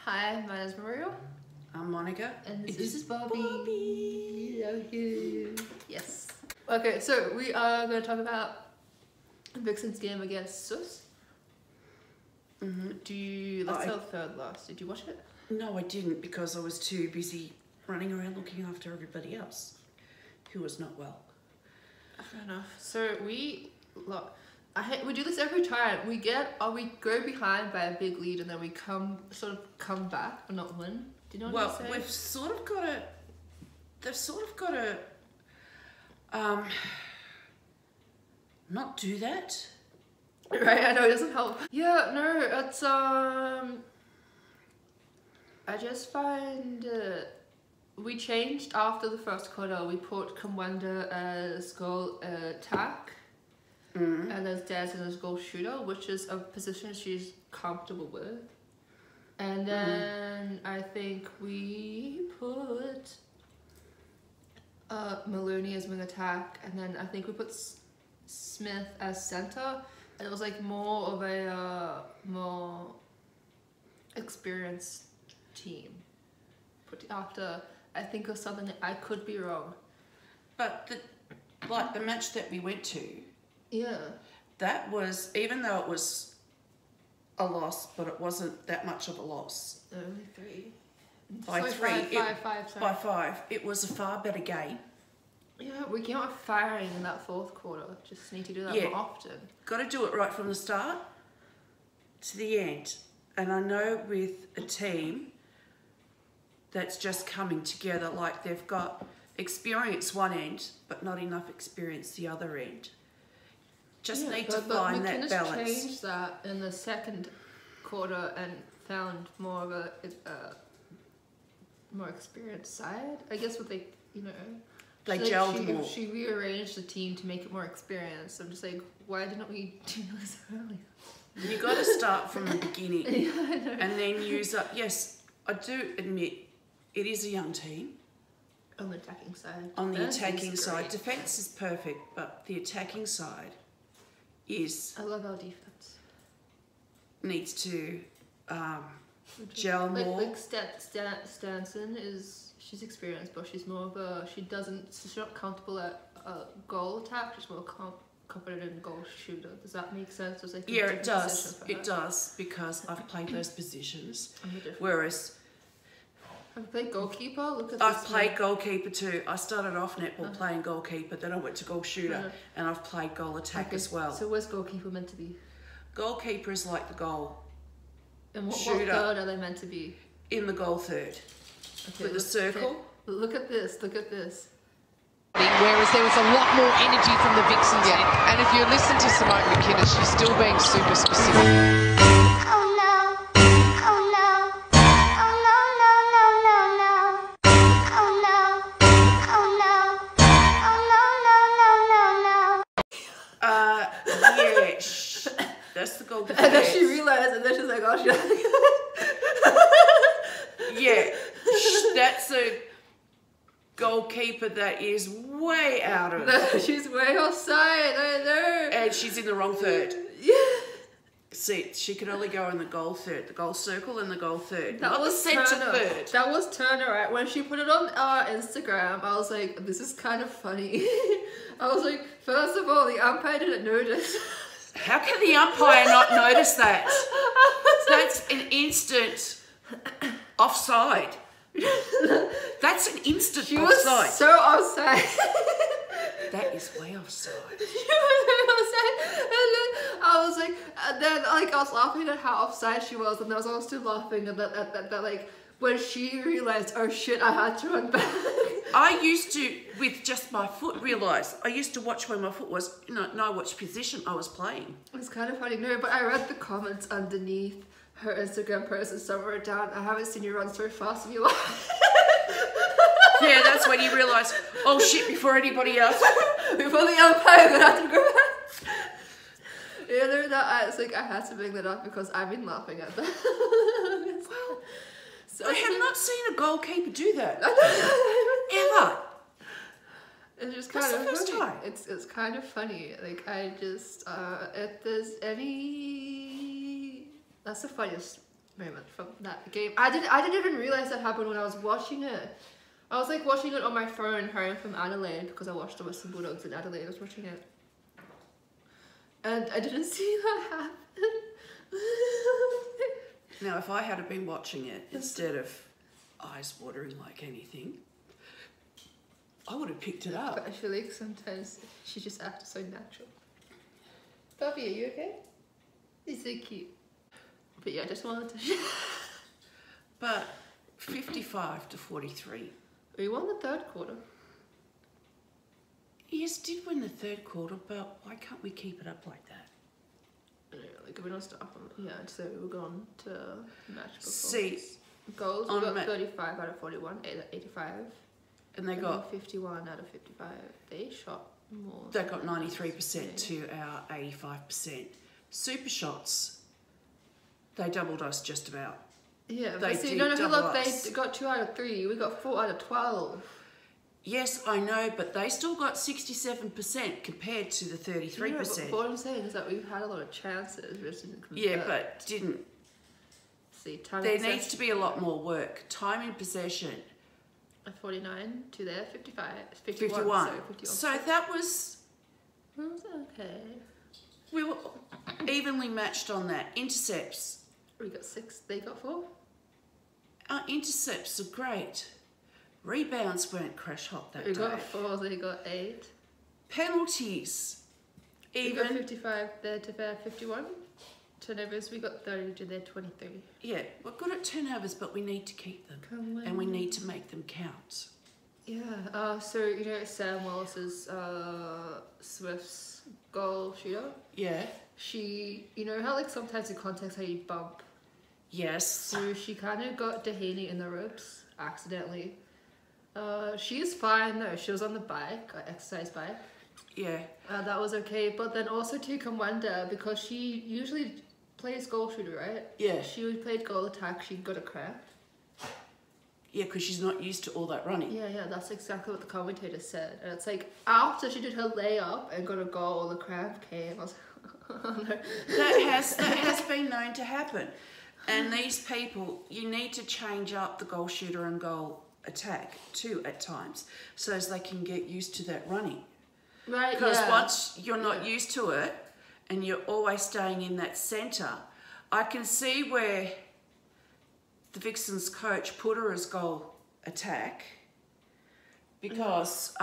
Hi, my name is Maria. I'm Monica. And this is Bobby. Yes. Okay, so we are going to talk about Vixen's game against Sus. Let's tell third last. Did you watch it? No, I didn't because I was too busy running around looking after everybody else who was not well. Fair enough. So we do this every time. We go behind by a big lead and then we come back, but not win. Do you know what I'm saying? Well, they've sort of got to not do that. Right, I know it doesn't help. Yeah, no, it's I just find we changed after the first quarter. We put Kamwenda as goal attack, and as Dazin as goal shooter, which is a position she's comfortable with. And then I think we put Maloney as wing attack, and then I think we put Smith as center. And it was like more of a more experienced team. After, I think of something that I could be wrong. But the match that we went to, yeah, that was, even though it was a loss, but it wasn't that much of a loss. Only three. By By five. It was a far better game. Yeah, we came out firing in that fourth quarter. Just need to do that more often. Got to do it right from the start to the end. And I know with a team that's just coming together, like they've got experience one end, but not enough experience the other end. Just need to find that balance. McInnes changed that in the second quarter and found more of a more experienced side. I guess what they gelled more. She rearranged the team to make it more experienced. I'm just like, why didn't we do this earlier? You got to start from the beginning, and then use up. Yes, I do admit it is a young team. On the attacking side. On the attacking side, defense is perfect, but the attacking side is. I love our defense. Needs to gel more. Like Stanson she's experienced, but she's more of a, she's not comfortable at goal attack, she's more confident in goal shooter. Does that make sense? Yeah, it does. It does, because I've played those positions. Whereas I've played goalkeeper. I've played goalkeeper too. I started off netball playing goalkeeper, then I went to goal shooter, and I've played goal attack as well. So where's goalkeeper meant to be? Goalkeeper is like the goal. And what third are they meant to be? In the goal third. Okay, with the circle. Okay. Look at this. Look at this. Whereas there was a lot more energy from the Vixens. Yeah. And if you listen to Simone McInnes, she's still being super specific. That's the goal. And then she realized, and then she's like, oh shit. Yeah, that's a goalkeeper that is way out of it. She's way offside, I know. And she's in the wrong third. Yeah. See, she could only go in the goal third, the goal circle and the goal third. That was the centre third. That was Turner, right? When she put it on our Instagram, I was like, this is kind of funny. I was like, first of all, the umpire didn't notice. How can the umpire not notice that? That's an instant offside. That's an instant offside. She was so offside. That is way offside. She was way offside. And then I was like, I was laughing at how offside she was, and I was also laughing at that like, when she realized, oh shit, I had to run back. I used to, with just my foot, realise. I used to watch where my foot was, know which position I was playing. It was kind of funny. No, but I read the comments underneath her Instagram post and somewhere down, I haven't seen you run so fast in your life. Yeah, that's when you realise, oh shit, before anybody else. Before the umpire, I'm going to have to go back. Yeah, no, it's like, I had to bring that up because I've been laughing at that. Well, so I have not seen a goalkeeper do that. Ever. It's just kind of funny. It's kind of funny. Like, I just if there's any, that's the funniest moment from that game. I didn't even realize that happened when I was watching it. I was like watching it on my phone home from Adelaide because I watched the Western Bulldogs in Adelaide. I was watching it. And I didn't see that happen. Now, if I had been watching it instead of eyes watering like anything, I would have picked it up. But I feel like sometimes she just acts so natural. Bobby, are you okay? He's so cute. But yeah, I just wanted to... But 55 to 43. We won the third quarter. Yes, did win the third quarter, but why can't we keep it up like that? I don't know, like we don't stop on. Yeah, so we're going to match performance. See, goals, we got 35 out of 41, 85. And they got 51 out of 55. They shot more. They got 93% to our 85%. Super shots, they doubled us just about. Yeah, they but see, did no, double look, us. they got 2 out of 3. We got 4 out of 12. Yes, I know, but they still got 67% compared to the 33%. Yeah, but what I'm saying is that we've had a lot of chances. We just didn't convert. Yeah, but didn't. See, time There in needs possession. to be a lot more work. Time in possession. 49 to there, 55, 51. Sorry, 51. So that was... That was okay. We were evenly matched on that. Intercepts. We got 6, they got 4. Our intercepts are great. Rebounds weren't crash hot that We day. got 4, they got 8. Penalties. We got Even. 55 there to there, 51. Turnovers, we got 30 to there, 23. Yeah, we're good at turnovers, but we need to keep them. And we need to make them count. Yeah, so you know Sam Wallace's Swift's goal shooter? Yeah. She, you know how like sometimes in context how you bump? Yes. So she kind of got Dehaney in the ribs accidentally. She is fine though. She was on the bike, exercise bike. Yeah. That was okay. But then also to Kamwanda, because she usually plays goal shooter, right? Yeah. She played goal attack. She got a cramp. Yeah, because she's not used to all that running. Yeah, that's exactly what the commentator said. And it's like after she did her layup and got a goal, the cramp came. I was like, oh no. That has been known to happen. And these people, you need to change up the goal shooter and goal attack too at times, so as they can get used to that running. Right, Because yeah. once you're not used to it and you're always staying in that centre, I can see where the Vixens coach put her as goal attack because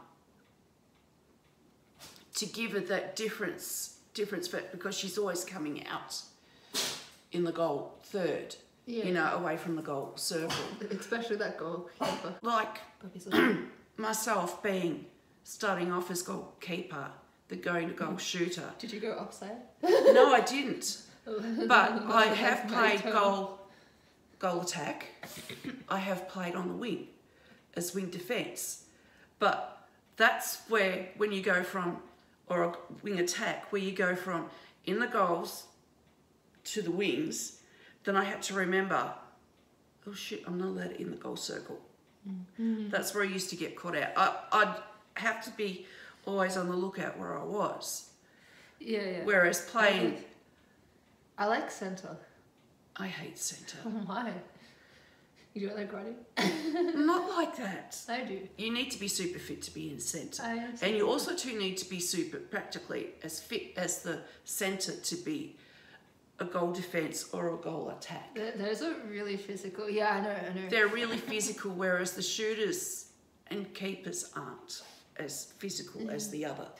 to give her that difference because she's always coming out in the goal third, you know, away from the goal circle. Especially that goalkeeper. Like myself starting off as goalkeeper, but going to goal shooter. Did you go offside? No, I didn't. But I have That's played my goal attack. I have played on the wing as wing defence. But that's where when you go from, or a wing attack, where you go from in the goals to the wings, then I had to remember, oh shit, I'm not allowed in the goal circle. Mm-hmm. That's where I used to get caught out. I'd have to be always on the lookout where I was. Yeah. Whereas playing... I like centre. I hate centre. Oh my. You do it like running? Not like that. I do. You need to be super fit to be in centre. I am. And you also too need to be super practically as fit as the centre to be a goal defence or a goal attack. Those are really physical. Yeah, I know. They're really physical, whereas the shooters and keepers aren't as physical as the other.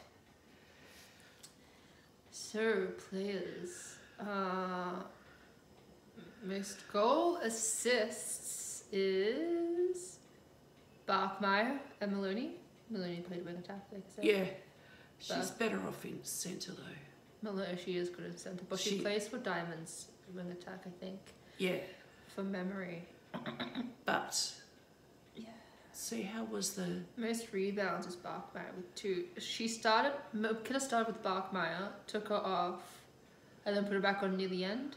So, players. Most goal assists is Barkmeyer and Maloney. Maloney played wing attack, like I said. Yeah. She's better off in centre though. Maloney, she is good in centre, but she plays for Diamonds wing attack, I think. Yeah. From memory. But yeah. See, how was the most rebounds is Barkmeyer with 2. She started, McKenna started with Barkmeyer, took her off, and then put her back on near the end.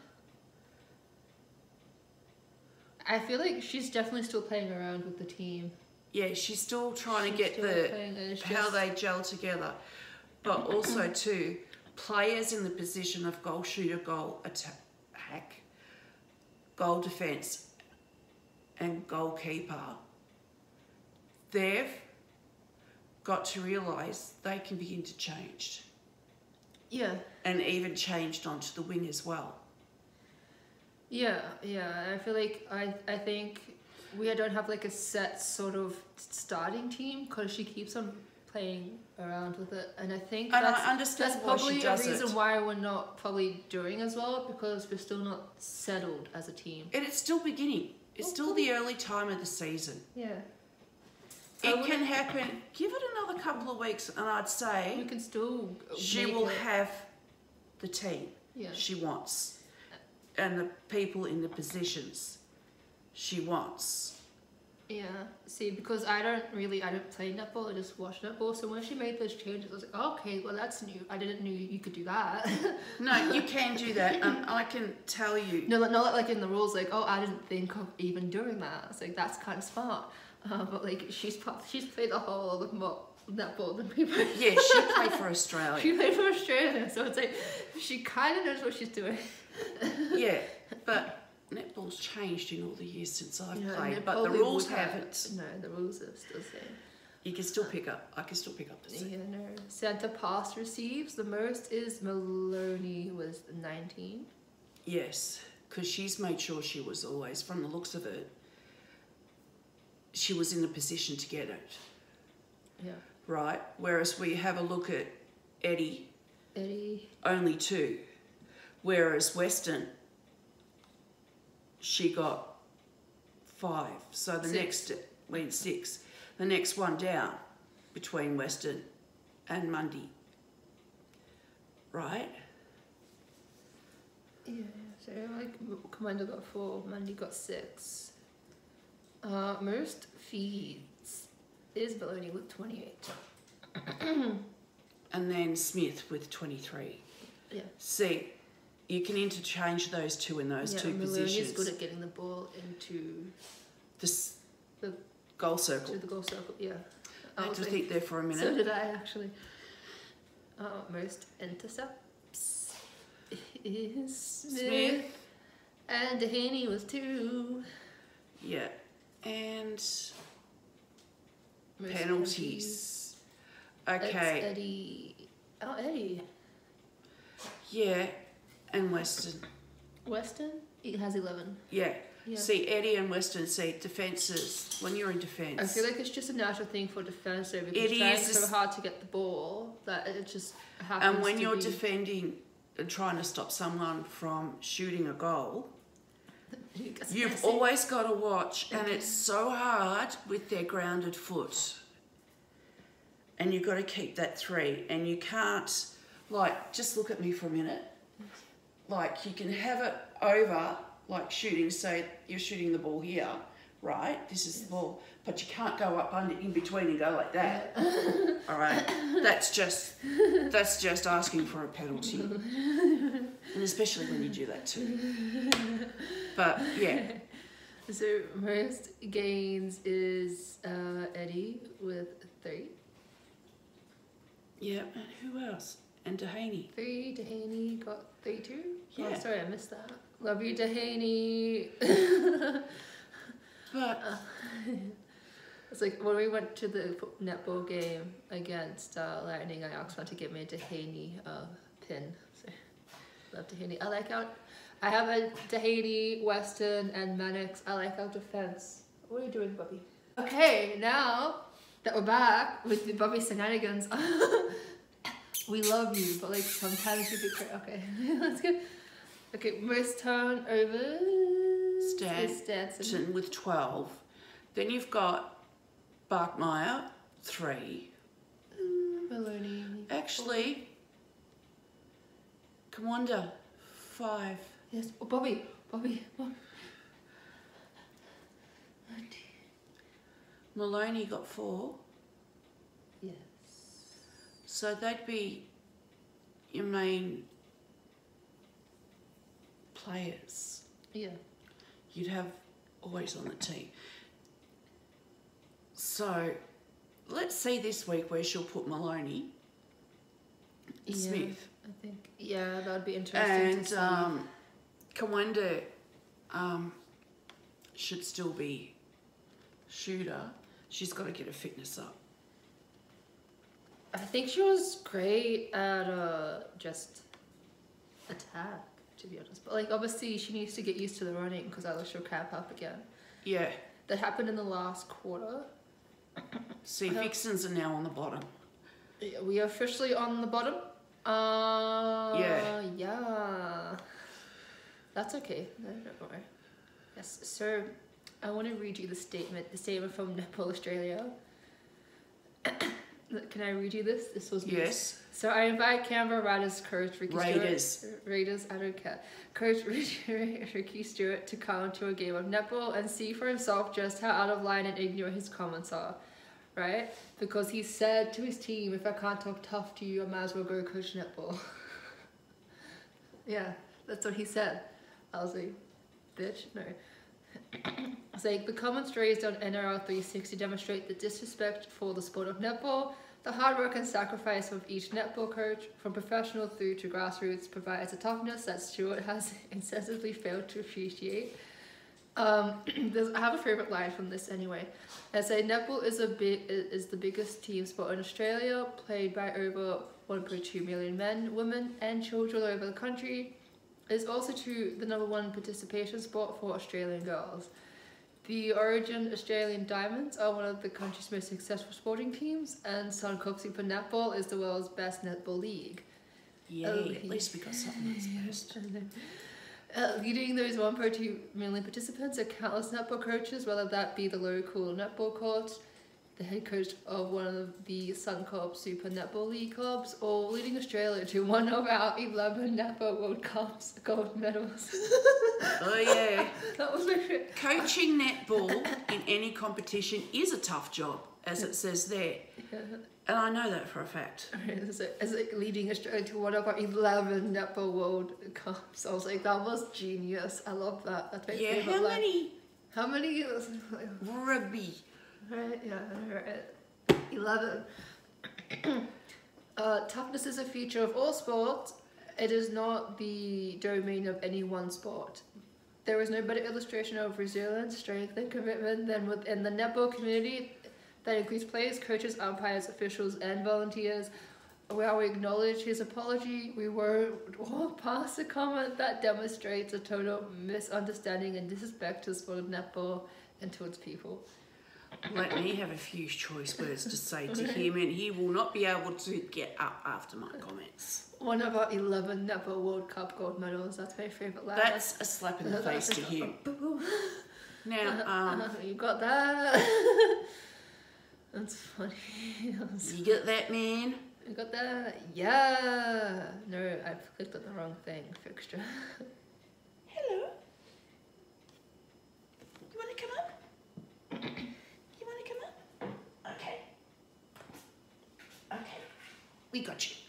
I feel like she's definitely still playing around with the team. Yeah, she's still trying to get how they gel together. But also too, players in the position of goal shooter, goal attack goal defence and goalkeeper, they've got to realise they can be interchanged. Yeah. And even changed onto the wing as well. Yeah. I feel like I think we don't have like a set sort of starting team because she keeps on playing around with it, and I think And that's, I understand that's why probably she does a reason it. why we're not probably doing as well, because we're still not settled as a team. And it's still beginning. It's still the early time of the season. Yeah. It can happen. Give it another couple of weeks, and I'd We say can still. she make will it. have the team Yeah. she wants, and the people in the positions she wants. Yeah. See, because I don't play netball. I just watch netball. So when she made those changes, I was like, oh, okay, well that's new. I didn't know you could do that. No, you can do that, and I can tell you. No, not like in the rules. Like, oh, I didn't think of even doing that. It's like that's kind of smart. But like she's played the whole of netball than we both. Yeah, she played for Australia. She played for Australia, so it's like she kind of knows what she's doing. Yeah, but netball's changed in all the years since I've Yeah, played, and but the probably rules would have- haven't. No, the rules are still the same. You can still pick up. I can still pick up the same. Yeah, no. Centre pass receives. The most is Maloney with 19. Yes, because she's made sure she was always, from the looks of it, she was in a position to get it, Yeah. right? Whereas we have a look at Eddie, only 2. Whereas Weston, she got 5. So the 6. next went 6. The next one down between Weston and Mundy, right? Yeah, so like Commander got 4, Mandy got 6. Most feeds is Maloney with 28. And then Smith with 23. Yeah. See, you can interchange those two in those two Maloney's positions. good at getting the ball into This the goal circle. to the goal circle. Yeah. I had was to like- think there for a minute. So did I actually. Most intercepts is Smith. And Dehaney with 2. Yeah. And Most penalties. It's Okay. Eddie. Oh, Eddie. Yeah. And Weston. Weston? He has 11. Yeah. Yeah. See, Eddie and Weston, see, defences, when you're in defence. I feel like it's just a natural thing for defence though, because It trying is. so hard to get the ball that it just happens. And when to you're be, defending and trying to stop someone from shooting a goal, it gets you've messy. always got to watch, and it's so hard with their grounded foot. And you've got to keep that 3, and you can't, like, just look at me for a minute. Like, you can have it over, like shooting, so you're shooting the ball here, right? This is the ball, but you can't go up under in between and go like that. All right, that's just asking for a penalty, and especially when you do that too. But yeah, So most gains is Eddie with 3. yeah, and who else? And Dehaney. 3. Dehaney got 3 too. Yeah. Oh, sorry, I missed that. Love you, Dehaney. But It's like when we went to the netball game against Lightning, I asked her to give me a Dehaney pin. So, love Dehaney. I like our. I have a Dehaney, Weston, and Mannix. I like our defense. What are you doing, Bobby? Okay, now that we're back with the Bobby shenanigans, we love you, but like sometimes you be crazy. Okay, let's go. Okay, most turnovers. is Stanson. Stanton with 12. Then you've got Barkmeyer, 3. Maloney. Actually, Kamwanda, 5. Yes, oh, Bobby. Maloney got 4. Yes. So they'd be your main players Yeah. you'd have always on the team. So let's see this week where she'll put Maloney, Smith, I think. Yeah, that'd be interesting and to see. Kamwanda, should still be shooter. She's got to get her fitness up. I think she was great at just attack, to be honest. But like, obviously, she needs to get used to the running because otherwise she'll cap up again. Yeah. That happened in the last quarter. See, Vixens are now on the bottom. We are officially on the bottom. Yeah. That's okay. No, don't worry. Yes. So, I want to read you the statement from Netball Australia. Can I read you this? This was yes. So I invite Canberra Raiders coach Ricky Stewart. Raiders, I don't care. Coach Ricky Stewart to come to a game of netball and see for himself just how out of line and ignorant his comments are, right? Because he said to his team, "If I can't talk tough to you, I might as well go coach netball." Yeah, that's what he said. I was like, "Bitch, no." It's like the comments raised on NRL 360 demonstrate the disrespect for the sport of netball. The hard work and sacrifice of each netball coach, from professional through to grassroots, provides a toughness that Stewart has incessantly failed to appreciate. I have a favourite line from this anyway. I say netball is the biggest team sport in Australia, played by over 1.2 million men, women, and children all over the country. It is also the #1 participation sport for Australian girls. The Origin Australian Diamonds are one of the country's most successful sporting teams, and Suncorp Super Netball is the world's best netball league. Yay, at least we got something that's best. Leading those 1.2 million participants are countless netball coaches, whether that be the local netball coach, the head coach of one of the Suncorp Super Netball League clubs, or leading Australia to one of our 11 Netball World Cups gold medals. Oh yeah. That was my favorite. Coaching netball in any competition is a tough job, as it says there. Yeah. And I know that for a fact. It's like leading Australia to one of our 11 Netball World Cups. I was like, that was genius. I love that. That's my favorite line. How many? Rugby. Right, yeah, right. 11. Toughness is a feature of all sports. It is not the domain of any one sport. There is no better illustration of resilience, strength, and commitment than within the netball community that includes players, coaches, umpires, officials, and volunteers. While we acknowledge his apology, we won't walk past a comment that demonstrates a total misunderstanding and disrespect to the sport of netball and to its people. Let me have a few choice words to say to him, and he will not be able to get up after my comments. One of our 11 Netball World Cup gold medals. That's my favourite line. That's a slap in the face to him. Now, you got that? That's funny. You get that, man? You got that? Yeah. No, I clicked on the wrong thing. Fixture. Hello. You want to come up? We got you.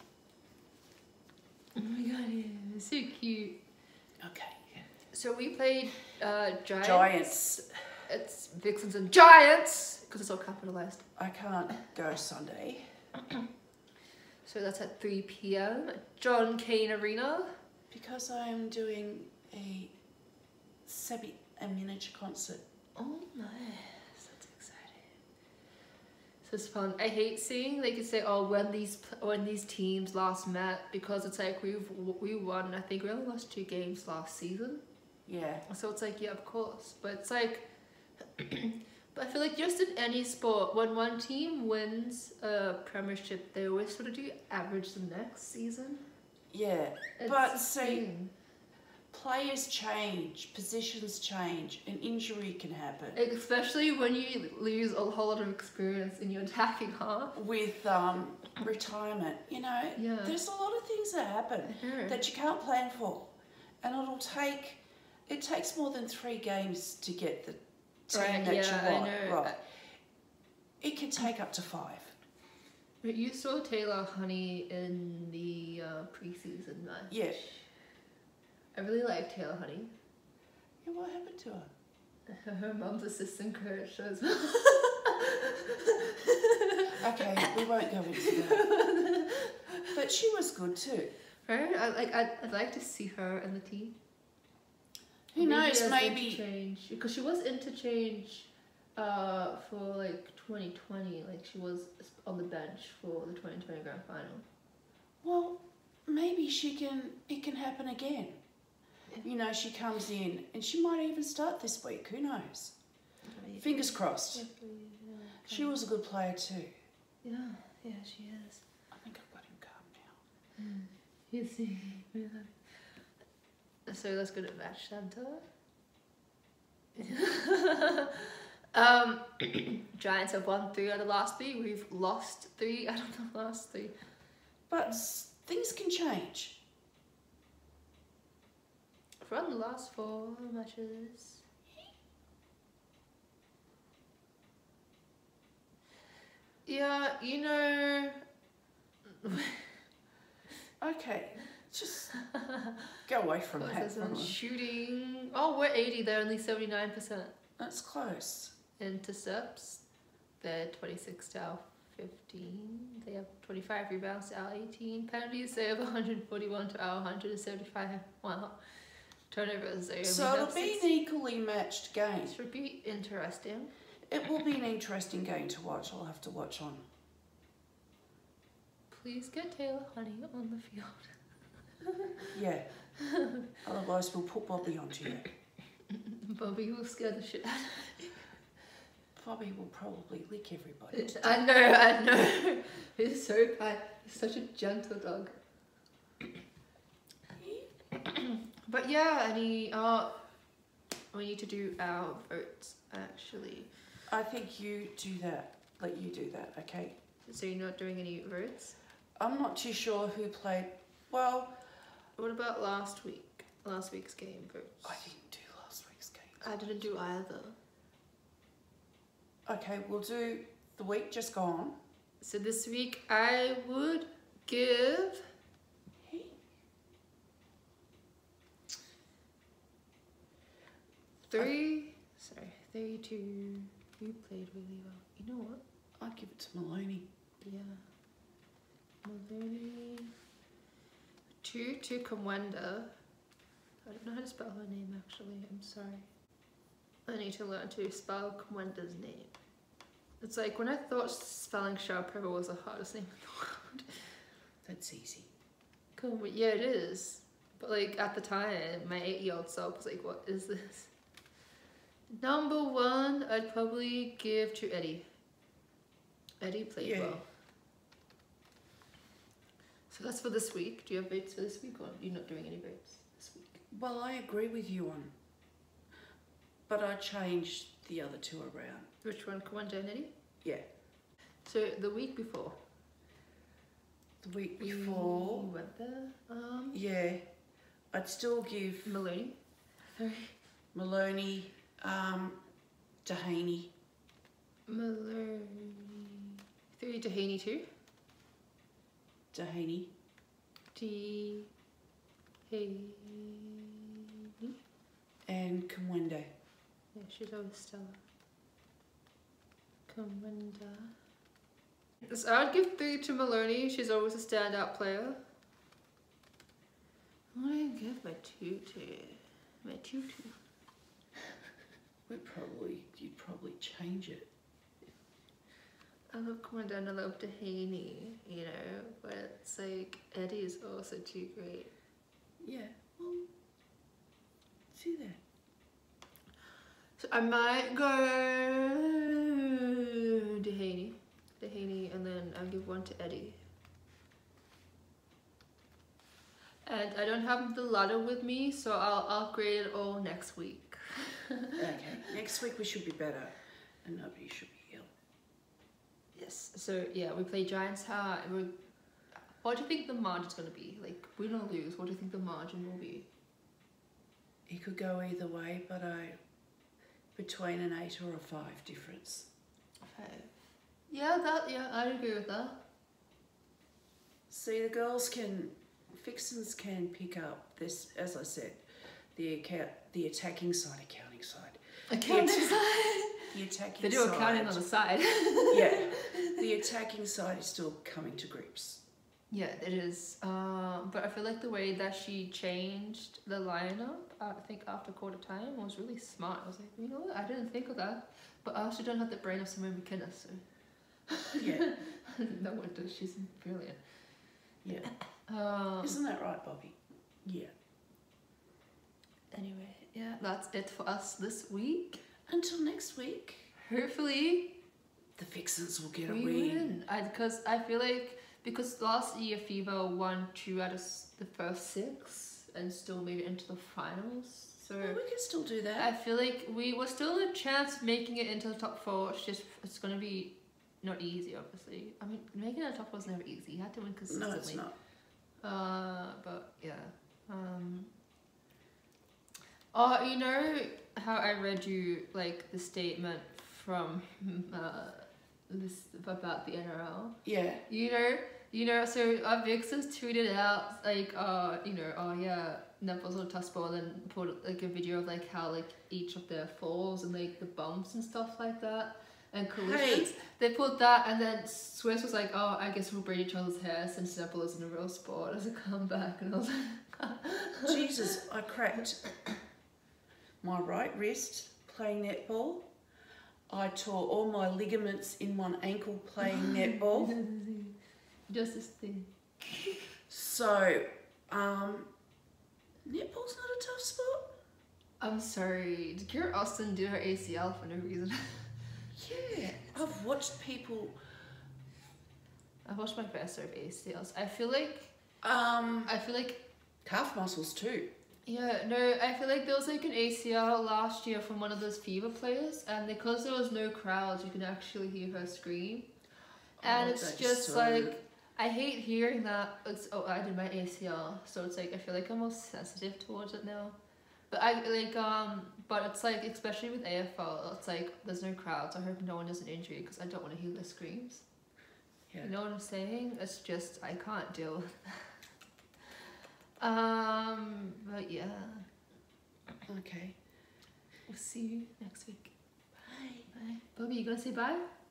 Oh my god, it's so cute. Okay. So we played Giants. Giants. It's Vixens and Giants, because it's all capitalized. I can't go Sunday. So that's at 3 p.m. John Cain Arena. Because I'm doing a miniature concert. Oh, nice. That's exciting. So it's fun. I hate seeing they could say, oh, when these teams last met, because it's like we won. I think we only lost 2 games last season. Yeah. So it's like, yeah, of course, but it's like. But I feel like just in any sport, when one team wins a premiership, they always sort of do average the next season. Yeah, It's but a see, thing. players change, positions change, an injury can happen. Especially when you lose a whole lot of experience in your attacking half. With retirement, you know, Yeah. there's a lot of things that happen that you can't plan for. And it takes more than 3 games to get the team that you want. I know. Right. It can take up to 5. But you saw Taylor Honey in the preseason match. Yeah. I really like Taylor Honey. Yeah, what happened to her? Her mum's assistant coach was. Okay, we won't go into that. But she was good too. Right? I'd like to see her and the team. Who knows? as Maybe. interchange, because she was interchange for like 2020. Like she was on the bench for the 2020 grand final. Well, maybe she can. It can happen again. You know, she comes in and she might even start this week. Who knows? Fingers crossed. She was a good player too. Yeah, she is. I think I've got him calm now. You see. So let's go to Match Center. Giants have won 3 out of the last 3. We've lost 3 out of the last 3. But things can change. From the last 4 matches. Yeah, you know. Okay, just go away from that. Shooting. Oh, we're 80. They're only 79%. That's close. Intercepts. They're 26 to our 15. They have 25 rebounds to our 18. Penalties. They have 141 to our 175. Wow. Turnovers. So it'll be an equally matched game. This should be interesting. It will be an interesting game to watch. I'll have to watch on. Please get Taylor Honey on the field. Yeah. Otherwise, we'll put Bobby onto you. Bobby will scare the shit out of me. Bobby will probably lick everybody. I know. He's so kind. He's such a gentle dog. But yeah, we need to do our votes actually. I think you do that. Let you do that, okay? So you're not doing any votes? I'm not too sure who played. Well, what about last week? Last week's game votes? I didn't do last week's game. I didn't do either. Okay, we'll do the week just gone. So this week I would give... Three to who played really well. You know what? I'd give it to Maloney. Yeah. Maloney. 2 to Kamwenda. I don't know how to spell her name actually. I'm sorry. I need to learn to spell Kamwenda's name. It's like when I thought spelling Sharapova was the hardest name in the world. That's easy. Cool. Yeah, it is. But like at the time, my 8-year-old self was like, "What is this?" Number 1, I'd probably give to Eddie. Eddie played well. So that's for this week. Do you have votes for this week, or you're not doing any votes this week? Well, I agree with you on, but I changed the other 2 around. Which one, Kamwenda and Eddie? Yeah. So the week before. The week before. We went there. Yeah. I'd still give Maloney. 3. Maloney, Dehaney. Maloney. 3 to Haney 2. Dehaney. Haney. And Kamwenda. Yeah, she's always Stella. Kamwenda. So I'd give 3 to Maloney. She's always a standout player. What do I give my 2 to? My 2 to? You'd probably change it. I love Kamwenda and I love Dehaney, you know, but it's like Eddie is also too great. Yeah, well, see that. So I might go Dehaney, and then I'll give 1 to Eddie. And I don't have the ladder with me, so I'll upgrade it all next week. Okay, next week we should be better, and nobody should be ill. Yes, so yeah, we play Giants. What do you think the margin's going to be? Like, win or lose, what do you think the margin will be? It could go either way, but between an 8 or a 5 difference. 5. Yeah, I'd agree with that. See, Vixens can pick up this, as I said, the attacking side, accounting side. Accounting side? The attacking side. They do accounting on the side. Yeah, the attacking side is still coming to grips. Yeah, it is. But I feel like the way that she changed the lineup I think after quarter time was really smart. I was like, you know what, I didn't think of that. But I also don't have the brain of Simone McInnes, so Yeah. no wonder, she's brilliant. Yeah. Isn't that right, Bobby? Yeah. Anyway, yeah, that's it for us this week. Until next week. Hopefully the Vixens will get a we win. Because I feel like, because last year Fever won 2 out of the first 6 and still made it into the finals. So Well, we can still do that. I feel like we were still a chance of making it into the top 4. It's gonna be not easy, obviously. I mean, making it top 4 is never easy. You have to win consistently. No, it's not. But yeah. Oh, you know how I read you like the statement from this about the NRL? Yeah. You know, so our Vixens tweeted out like, yeah, netball's a tough sport, and put like a video of like how like each of their falls and like the bumps and stuff like that and collisions. Hey. They put that, and then Swiss was like, oh, I guess we'll braid each other's hair since netball isn't a real sport as a comeback, and I was like, Jesus, I cracked my right wrist playing netball. I tore all my ligaments in one ankle playing netball. Just this thing. So, netball's not a tough sport? I'm sorry, did Kira Austin do her ACL for no reason? Yeah, I've watched people. I've watched my fair share of ACLs. I feel like Calf muscles too. yeah, no, I feel like there was like an ACL last year from one of those Fever players, and because there was no crowds, you can actually hear her scream. And it's just so... like, I hate hearing that. It's, oh, I did my ACL, so it's like I feel like I'm more sensitive towards it now. But but it's like, especially with AFL, it's like there's no crowds. I hope no one has an injury because I don't want to hear their screams. Yeah. You know what I'm saying? It's just I can't deal with that. But yeah. Okay. We'll see you next week. Bye. Bye. Bobby, you gonna say bye?